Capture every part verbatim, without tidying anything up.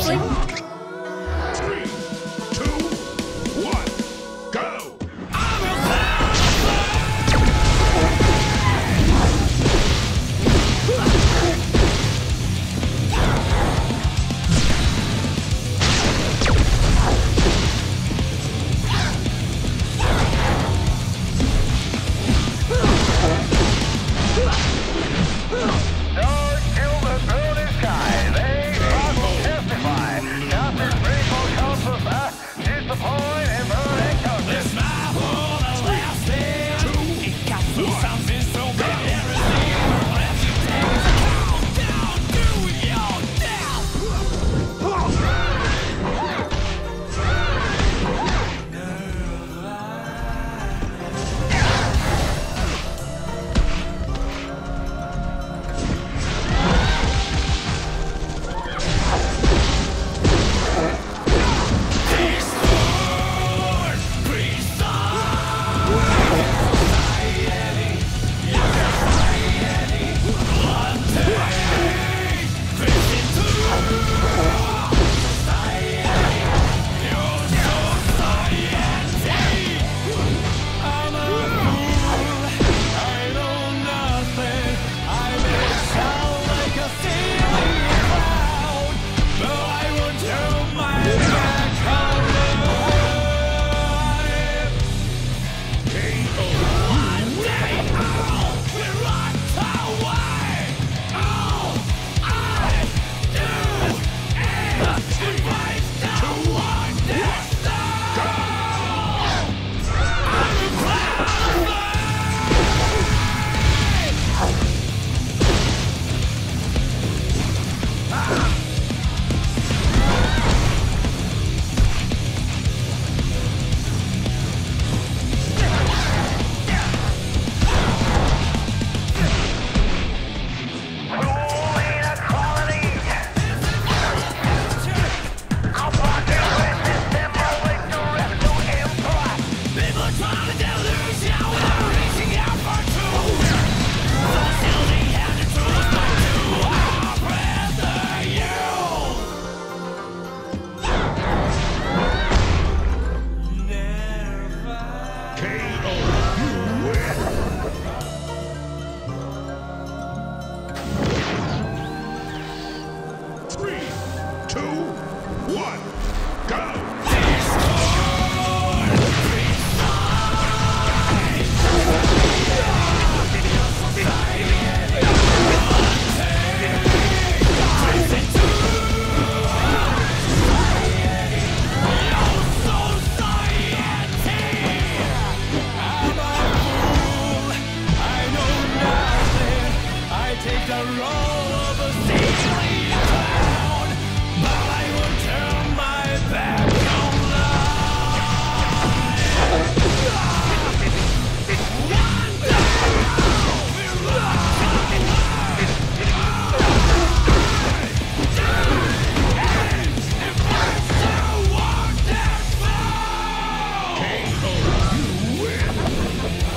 seriously? Three, two, one, go!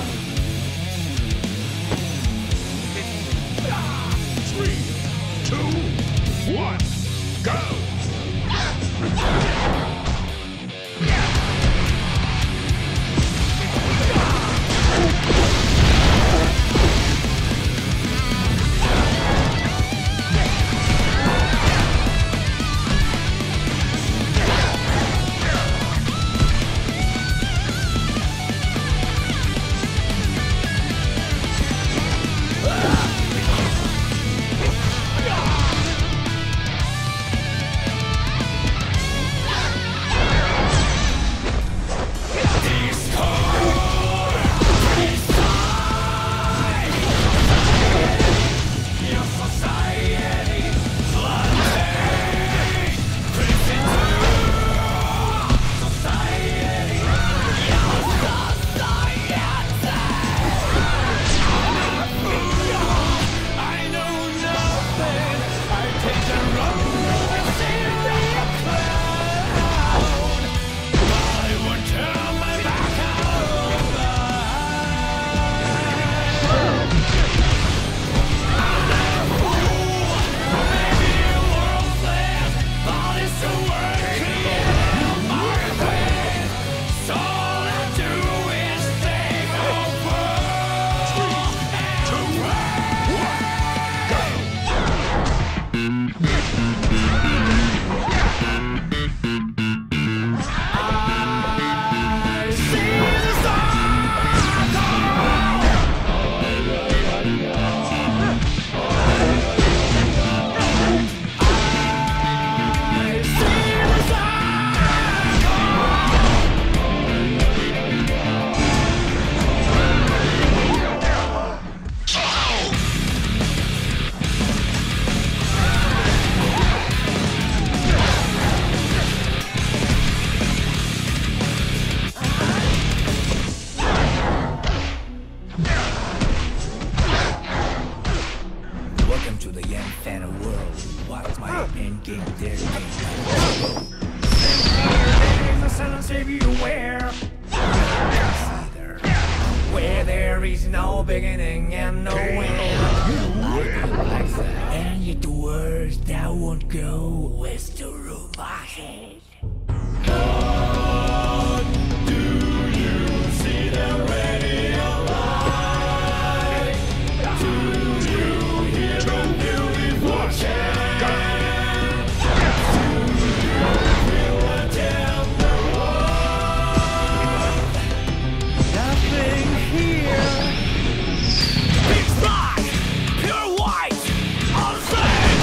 Two, the infinite world. What's my end game there? There's a silence everywhere. Either where there is no beginning and no end. Like that. And yet the words that won't go with the room my head. What do you see the radio light? Do you hear the beautiful chant? Do you feel the tender warmth? Nothing here. Big sky, pure white, all the same.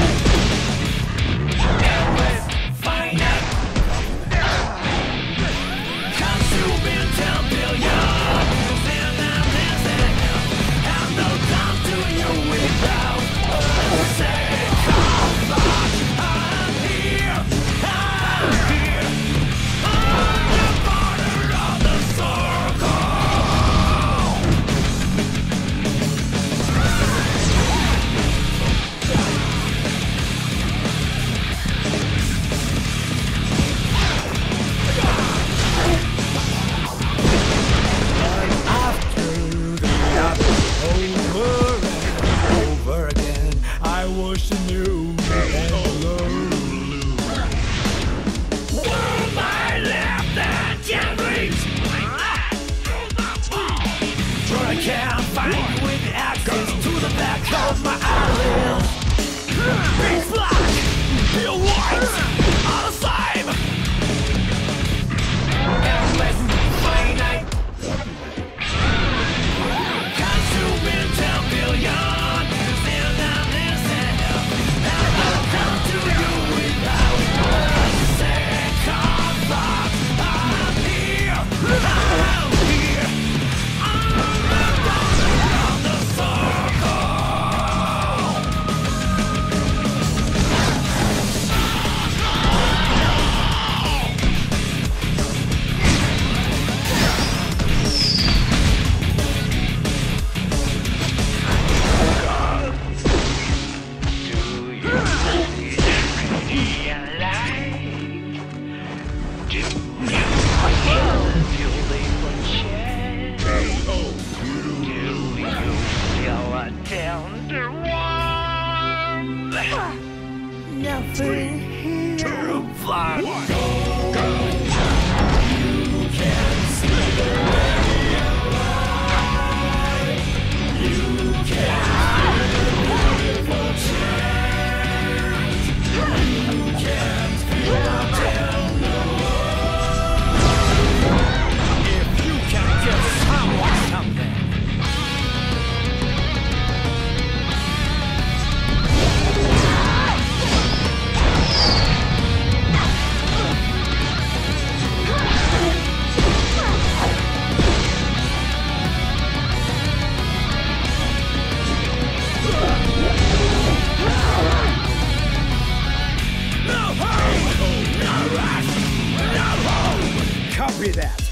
Endless, finite. Consuming ten billion. And I'm missing. Have no time to you without a second thought. I'm here, I'm here. I'm a part of the circle. After the lap over and over again, I was new and alone. World I left and can't reach. But I can't find with access to the back of my eyelids. Big black, pure white, all the same. Endless, finite. Consuming ten billion. And I'm missing. And I'll come to you without a second thought. I'm here, I'm here. I'm the daughter of the circle. Nothing here. Two, fly. One, go, go. You can see the radio light. You can feel the beautiful change. You can feel the tender warmth. If you can give someone something. Copy that.